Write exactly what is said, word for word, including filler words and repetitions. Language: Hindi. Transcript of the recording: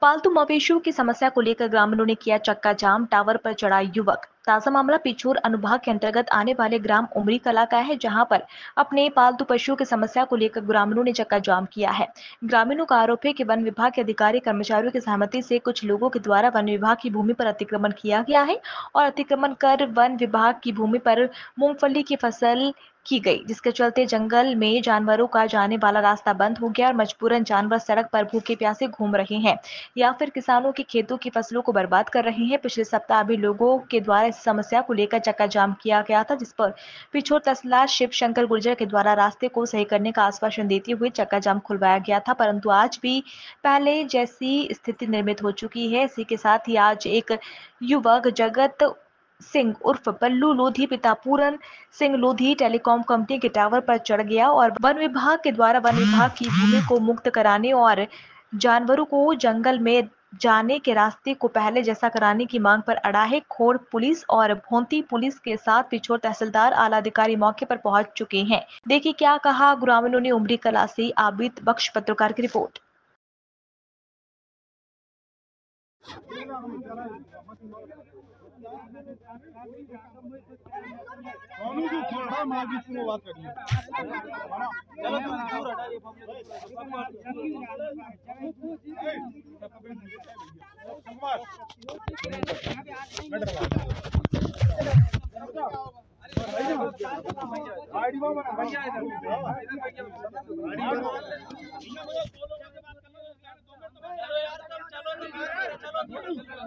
पालतू मवेशियों की समस्या को लेकर ग्रामीणों ने किया चक्का जाम, टावर पर चढ़ा युवक। ताजा मामला पिछोर अनुभाग के अंतर्गत आने वाले ग्राम उमरी कला का है, जहां पर अपने पालतू पशुओं की समस्या को लेकर ग्रामीणों ने चक्का जाम किया है। ग्रामीणों का आरोप है कि वन विभाग के अधिकारी कर्मचारियों की सहमति से कुछ लोगों के द्वारा वन विभाग की भूमि पर अतिक्रमण किया गया है और अतिक्रमण कर वन विभाग की भूमि पर मूंगफली की फसल की गई, जिसके चलते जंगल में जानवरों का जाने वाला रास्ता बंद हो गया और मजबूरन जानवर सड़क पर भूखे प्यासे घूम रहे हैं या फिर किसानों के खेतों की फसलों को बर्बाद कर रहे हैं। पिछले सप्ताह भी लोगों के द्वारा इस समस्या को लेकर चक्का जाम किया गया था, जिस पर पिछोर तहसीलदार शिव शंकर गुर्जर के द्वारा रास्ते को सही करने का आश्वासन देते हुए चक्का जाम खुलवाया गया था, परंतु आज भी पहले जैसी स्थिति निर्मित हो चुकी है। इसी के साथ ही आज एक युवक जगत सिंह उर्फ बल्लू लोधी पिता पूरन सिंह लोधी टेलीकॉम कंपनी के टावर पर चढ़ गया और वन विभाग के द्वारा वन विभाग की भूमि को मुक्त कराने और जानवरों को जंगल में जाने के रास्ते को पहले जैसा कराने की मांग पर अड़ा है। खोड़ पुलिस और भोंती पुलिस के साथ पिछोर तहसीलदार आला अधिकारी मौके पर पहुंच चुके हैं। देखिए क्या कहा ग्रामीणों ने। उमरी कला से आबिद बख्श, पत्रकार की रिपोर्ट। सोनू जी थोड़ा मार बीच में बात करिए। चलो तुम दूर हटाइए। गाड़ी में भैया